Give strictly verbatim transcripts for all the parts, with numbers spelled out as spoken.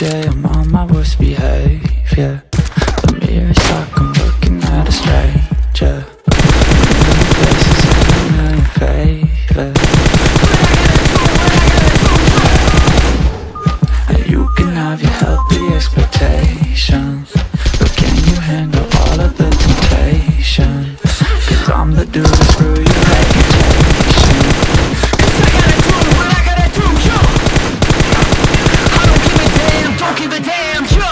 day I'm on my worst behavior. The mirror's like I'm looking at a stranger. Million faces and a million favors. And you can have your healthy expectations, but can you handle all of the temptation? Cause I'm the dude to screw your reputation. Cause I gotta do what I gotta do, yo. I don't give a damn, don't give a damn, yo.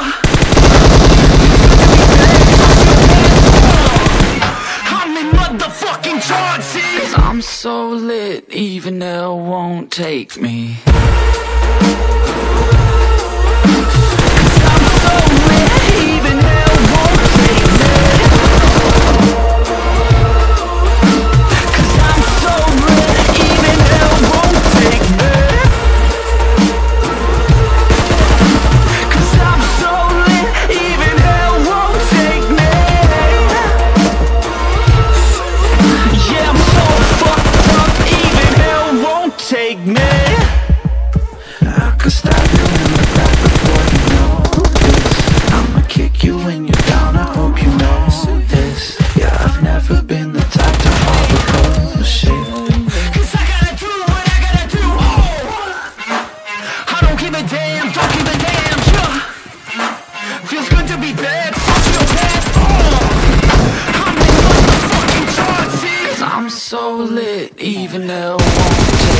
I'm in motherfucking charge, see? Cause I'm so lit, even hell won't take me. Take me. I could stab you in the back before you know this. I'ma kick you when you're down, I hope you know this. Yeah, I've never been the type to hold the bullshit. Cause I gotta do what I gotta do, oh. I don't give a damn, don't give a damn, yeah. Feels good to be bad, fuck your past, oh. I'm in motherfucking charge, see? Cause I'm so lit, even hell won't take me.